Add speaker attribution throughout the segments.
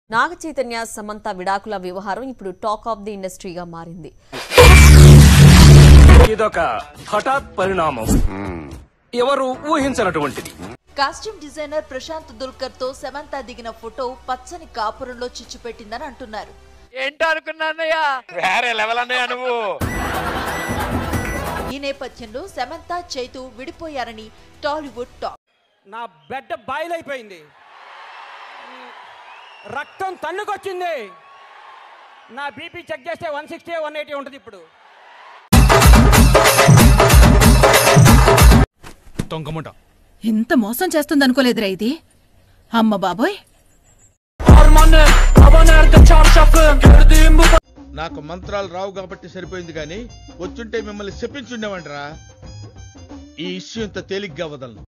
Speaker 1: నాగ చైతన్య సమంత విడాకుల వ్యవహారం ఇప్పుడు టాక్ ఆఫ్ ది ఇండస్ట్రీగా మారింది.
Speaker 2: ఇదొక హఠాత్ పరిణామం, ఎవరు ఊహించనటువంటిది.
Speaker 3: కాస్ట్యూమ్ డిజైనర్ ప్రశాంత్ దుల్కర్ తో సమంత దిగిన ఫోటో పచ్చని కాపురంలో చిచ్చుపెట్టిందని అంటున్నారు. ఈ నేపథ్యంలో సమంత చైతు విడిపోయారని టాలీవుడ్ టాక్.
Speaker 4: నా బెడ్ బాయిల్ అయిపోయింది, రక్తం తన్నుకొచ్చింది. నా బీపీ చెక్ చేస్తే 160 180 ఉంటుంది. ఇప్పుడు
Speaker 5: ఇంత మోసం చేస్తుందనుకోలేదురా ఇది. అమ్మ బాబోయ్,
Speaker 6: నాకు మంత్రాలు రావు కాబట్టి సరిపోయింది, కానీ వచ్చుంటే మిమ్మల్ని చెప్పించుండేవంటరా. ఈ ఇష్యూ ఇంత తేలిగ్గా వదలను.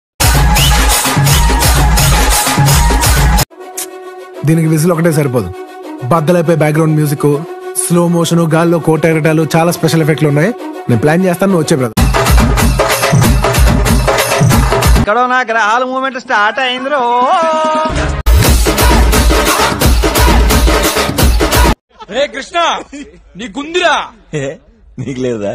Speaker 7: దీనికి విజిల్ ఒకటే సరిపోదు. బద్దలైపోయి బ్యాక్గ్రౌండ్ మ్యూజిక్, స్లో మోషన్, గాల్లో కోటెరటాలు, చాలా స్పెషల్ ఎఫెక్ట్లు ఉన్నాయి. నేను ప్లాన్ చేస్తాను, నువ్వు వచ్చే బ్రదర్.
Speaker 8: ఇక్కడ నా గ్రహాల మూమెంట్ స్టార్ట్ అయిందిరో.
Speaker 2: రే కృష్ణ, నీ గుందిరా
Speaker 9: నీకు లేదా?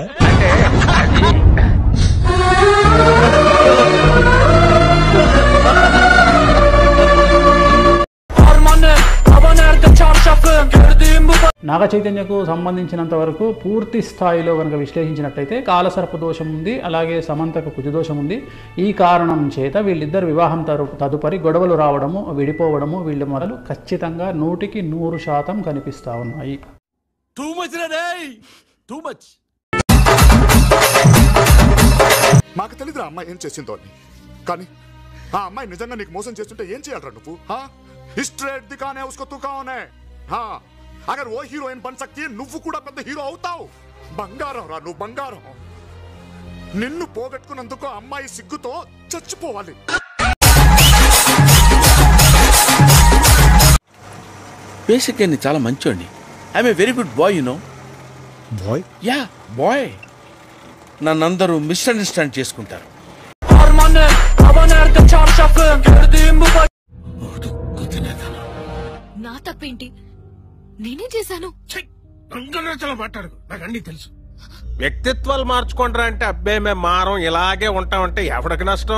Speaker 10: నాగ చైతన్యకు సంబంధించినంత వరకు పూర్తి స్థాయిలో కనుక విశ్లేషించినట్టయితే కాలసర్ప దోషం ఉంది, అలాగే సమంతకు కుజదోషం ఉంది. ఈ కారణం చేత వీళ్ళిద్దరు వివాహం తదుపరి గొడవలు రావడము, విడిపోవడము, వీళ్ళ మొదలు ఖచ్చితంగా 100కి 100% కనిపిస్తా ఉన్నాయి.
Speaker 11: మాకు తెలీదురా అమ్మాయి ఏం చేసిందో అని, కానీ ఆ అమ్మాయి నిజంగా నీకు మోసం చేస్తుంటే ఏం చేయాలరా నువ్వు? स्ट्रेट दिखाने उसको तू कौन है? हाँ, अगर वो हीरोइन बन सकती है నువ్వు కూడా పెద్ద హీరో అవుతావు. బంగారం రా నువ్వు, బంగారం. నిన్ను పోగొట్టుకున్నందుకు అమ్మాయి సిగ్గుతో చచ్చిపోవాలి.
Speaker 6: బేసిక్గా నేను చాలా మంచోండి. I'm a very good boy, you know.
Speaker 11: Boy?
Speaker 6: Yeah, boy. నన్నందరూ మిస్అండర్స్టాండ్ చేసుకుంటారు.
Speaker 5: నా తప్పేంటి? నేనే చేశాను.
Speaker 2: మాట్లాడు, నాకు అన్ని తెలుసు. వ్యక్తిత్వాలు మార్చుకుంటారా అంటే అబ్బే మేము మారం, ఇలాగే ఉంటామంటే ఎవడికి నష్టం?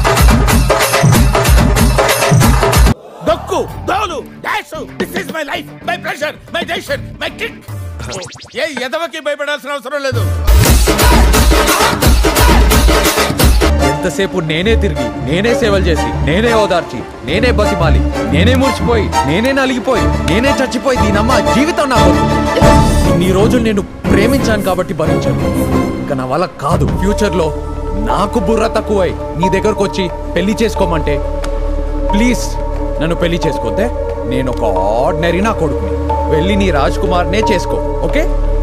Speaker 6: దక్కు దోలు dash, this is my life, my pressure, my decision, my kick. ఏ ఎదవకి భయపడాల్సిన అవసరం లేదు.
Speaker 12: ఎంతసేపు నేనే తిరిగి, నేనే సేవలు చేసి, నేనే ఓదార్చి, నేనే బతిమాలి, నేనే మూర్చిపోయి, నేనే నలిగిపోయి, నేనే చచ్చిపోయి దీనమ్మ జీవితం నాకు. ఇన్ని రోజులు నేను ప్రేమించాను కాబట్టి భరించాను. ఇక నా వల్ల కాదు. ఫ్యూచర్లో నాకు బుర్ర తక్కువై నీ దగ్గరకు వచ్చి పెళ్లి చేసుకోమంటే ప్లీజ్ నన్ను పెళ్లి చేసుకోద్దే. నేను ఒక ఆర్డినరీ నా కొడుకుని. వెళ్ళి నీ రాజ్ కుమార్నే చేసుకో, ఓకే?